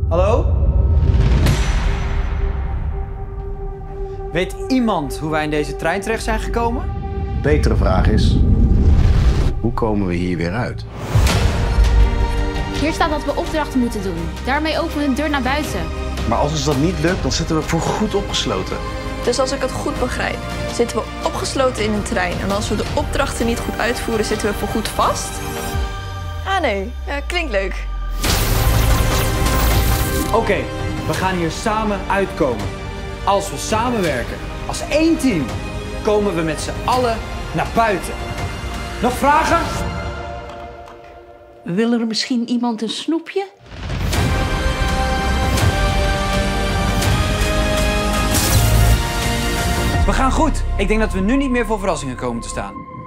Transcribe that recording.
Hallo? Weet iemand hoe wij in deze trein terecht zijn gekomen? Betere vraag is, hoe komen we hier weer uit? Hier staat dat we opdrachten moeten doen. Daarmee openen we een deur naar buiten. Maar als ons dat niet lukt, dan zitten we voorgoed opgesloten. Dus als ik het goed begrijp, zitten we opgesloten in een trein. En als we de opdrachten niet goed uitvoeren, zitten we voorgoed vast? Ah nee, klinkt leuk. Oké, we gaan hier samen uitkomen. Als we samenwerken, als één team, komen we met z'n allen naar buiten. Nog vragen? Wil er misschien iemand een snoepje? We gaan goed. Ik denk dat we nu niet meer voor verrassingen komen te staan.